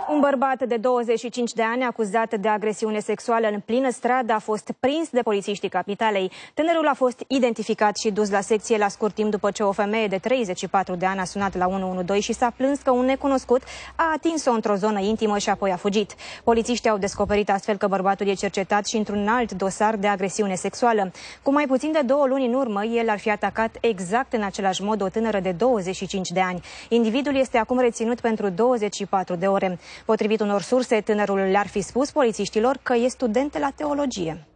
Un bărbat de 25 de ani acuzat de agresiune sexuală în plină stradă a fost prins de polițiștii capitalei. Tânărul a fost identificat și dus la secție la scurt timp după ce o femeie de 34 de ani a sunat la 112 și s-a plâns că un necunoscut a atins-o într-o zonă intimă și apoi a fugit. Polițiștii au descoperit astfel că bărbatul e cercetat și într-un alt dosar de agresiune sexuală. Cu mai puțin de 2 luni în urmă, el ar fi atacat exact în același mod o tânără de 25 de ani. Individul este acum reținut pentru 24 de ore. Potrivit unor surse, tânărul le-ar fi spus polițiștilor că e student la teologie.